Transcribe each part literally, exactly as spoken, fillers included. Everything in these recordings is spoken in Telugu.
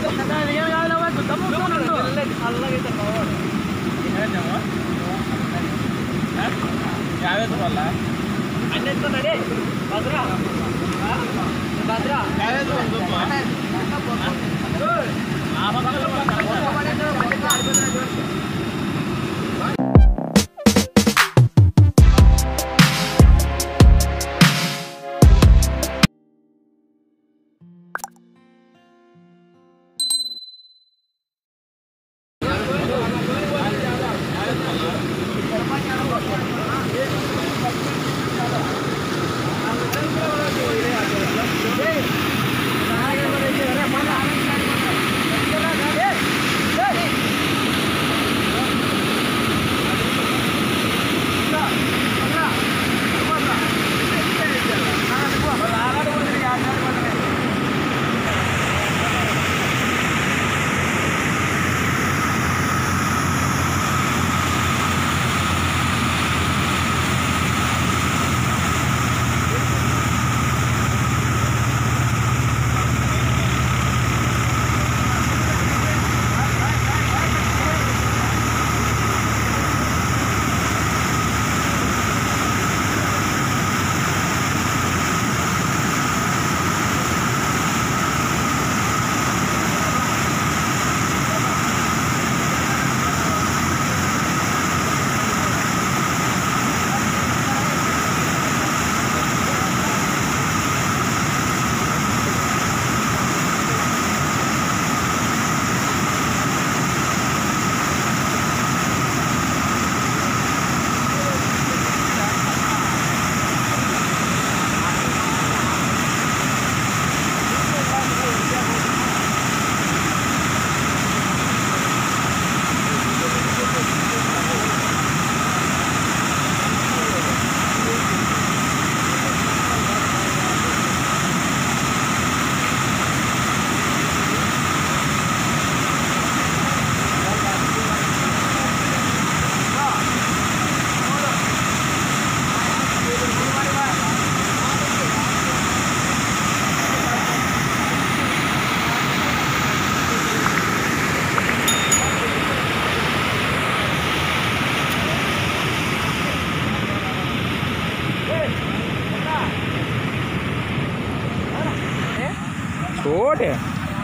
छोट है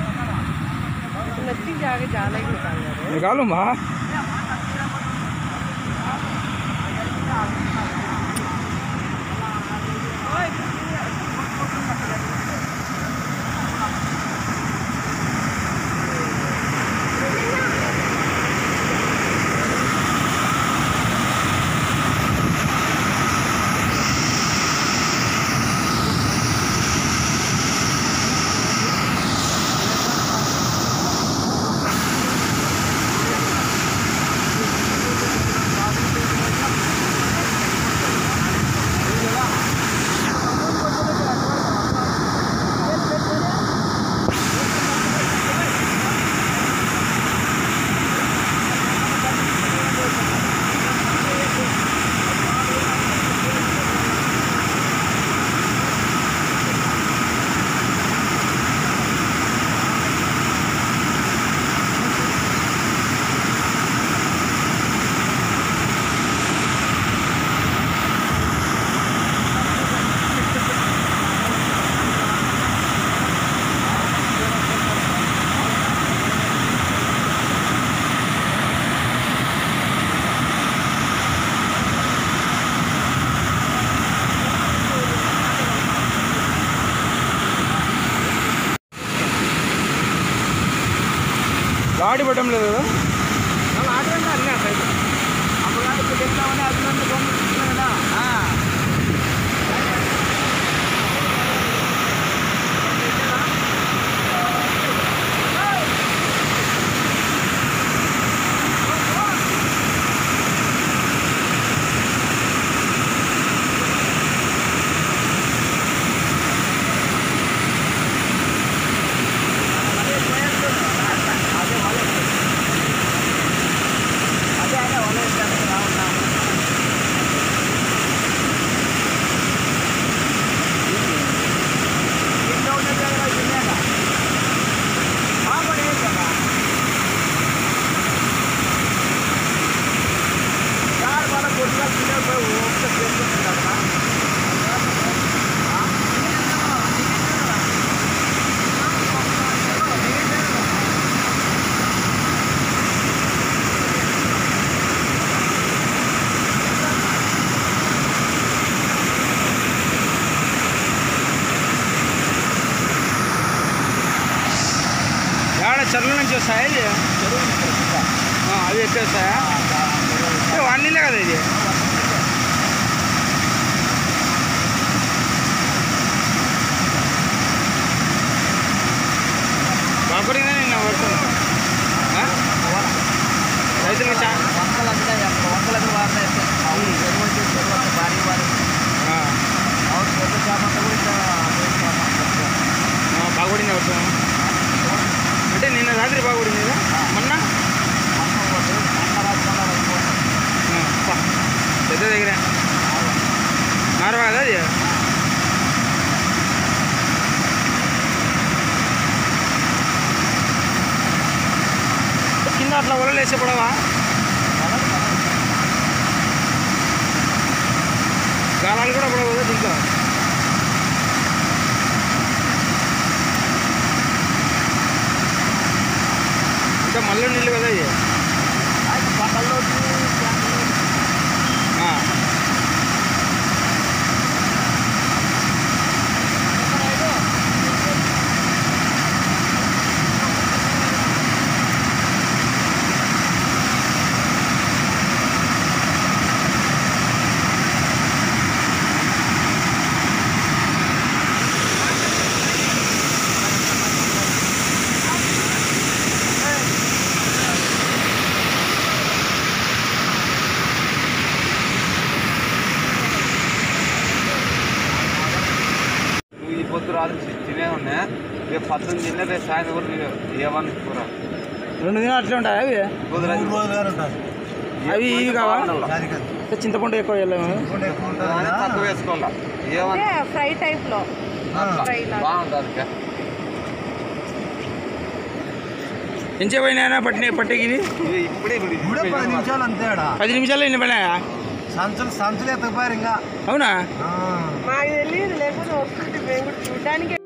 नदी जाके जाना ही निकाल निकालू माँ गाड़ी बटम ले दो आटे अన్నీ అట్లా అప్పుడు కానీ ఇప్పుడు వెళ్తామని అభినందన పంపిస్తున్నారా చెరువుల నుంచి వస్తాయా ఇది అవి ఎత్తేస్తాయా వాడినిలే కదా ఇది బాగుపడిందా నిన్న వర్షం రైతులు వంకలకు వారినాయి చెరువు వచ్చి చెరువు అంతా భారీ భారీ పెద్ద చేపంతా కూడా బాగుపడింది వర్షం అంటే నిన్న రాత్రి బాగుపడింది కదా మొన్న పెద్ద దగ్గర నార్మల్ కదా అది కింద అట్లా వలలు వేసే పడవా గాలాలు కూడా పడవు కదా దీంట్లో ఇంకా మళ్ళీ నీళ్ళు కదా ఇది పంటల్లో పొద్దు రాత్రి తినే ఉన్నాయి రేపు పద్దెనిమిది తిన్నా రేపు సాయంత్రం కూడా తినే ఏమన్నా కూర రెండు దినాలు అట్లా ఉంటాయి అవి అవి ఇవి కావాలి చింతపండు ఎక్కువ తక్కువ వేసుకోవాలా ఏమన్నా ఫ్రై టైప్ లో బాగుంటుంది ఎంచేపోయినా పట్టిన పట్టేకి ఇవి ఇప్పుడే పది నిమిషాలు అంతే పది నిమిషాలు ఎన్ని పడినాయా సంచులు సంచులు ఎత్తకపోయారు ఇంకా అవునా మాకు తెలియదు లేకపోతే వస్తుంది మేము కూడా చూడడానికి